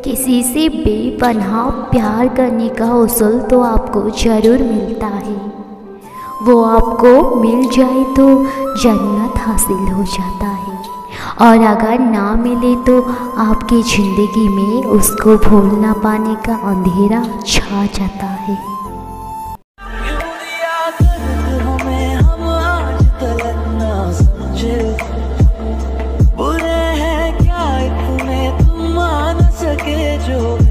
किसी से बेपनाह प्यार करने का उसूल तो आपको ज़रूर मिलता है। वो आपको मिल जाए तो जन्नत हासिल हो जाता है, और अगर ना मिले तो आपकी ज़िंदगी में उसको भूल ना पाने का अंधेरा छा जाता है। बुरे हैं क्या इतने तुम मान सके जो